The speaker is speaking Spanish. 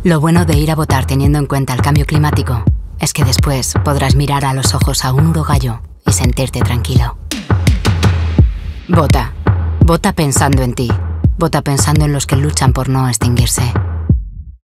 Lo bueno de ir a votar teniendo en cuenta el cambio climático es que después podrás mirar a los ojos a un urogallo y sentirte tranquilo. Vota. Vota pensando en ti. Vota pensando en los que luchan por no extinguirse.